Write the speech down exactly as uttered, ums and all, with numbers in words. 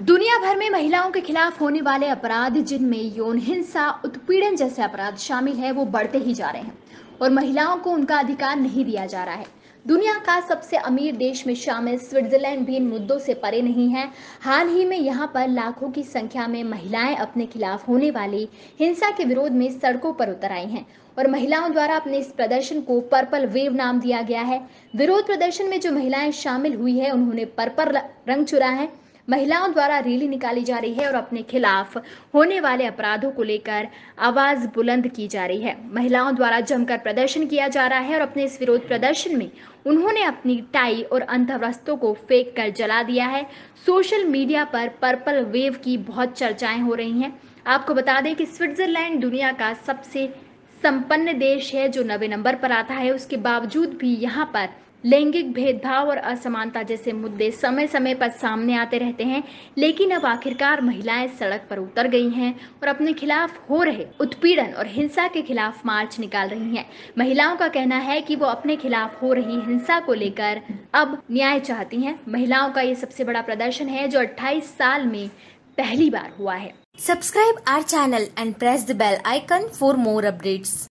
दुनिया भर में महिलाओं के खिलाफ होने वाले अपराध, जिनमें यौन हिंसा, उत्पीड़न जैसे अपराध शामिल हैं, वो बढ़ते ही जा रहे हैं और महिलाओं को उनका अधिकार नहीं दिया जा रहा है। दुनिया का सबसे अमीर देश में शामिल स्विट्जरलैंड भी इन मुद्दों से परे नहीं है। हाल ही में यहाँ पर लाखों की संख्या में महिलाएं अपने खिलाफ होने वाली हिंसा के विरोध में सड़कों पर उतर आई हैं और महिलाओं द्वारा अपने इस प्रदर्शन को पर्पल वेव नाम दिया गया है। विरोध प्रदर्शन में जो महिलाएं शामिल हुई है, उन्होंने पर्पल रंग चुरा है। महिलाओं द्वारा रैली निकाली जा रही है और अपने खिलाफ होने वाले अपराधों को लेकर आवाज बुलंद की जा रही है। महिलाओं द्वारा जमकर प्रदर्शन किया जा रहा है और अपने इस विरोध प्रदर्शन में उन्होंने अपनी टाई और अंतर्वस्त्रों को फेंक कर जला दिया है। सोशल मीडिया पर पर्पल वेव की बहुत चर्चाएं हो रही हैं। आपको बता दें कि स्विट्जरलैंड दुनिया का सबसे संपन्न देश है, जो नवे नंबर पर आता है। उसके बावजूद भी यहाँ पर लैंगिक भेदभाव और असमानता जैसे मुद्दे समय समय पर सामने आते रहते हैं। लेकिन अब आखिरकार महिलाएं सड़क पर उतर गई हैं और अपने खिलाफ हो रहे उत्पीड़न और हिंसा के खिलाफ मार्च निकाल रही हैं। महिलाओं का कहना है कि वो अपने खिलाफ हो रही हिंसा को लेकर अब न्याय चाहती हैं। महिलाओं का ये सबसे बड़ा प्रदर्शन है, जो अट्ठाईस साल में पहली बार हुआ है। Subscribe our channel and press the bell icon for more updates.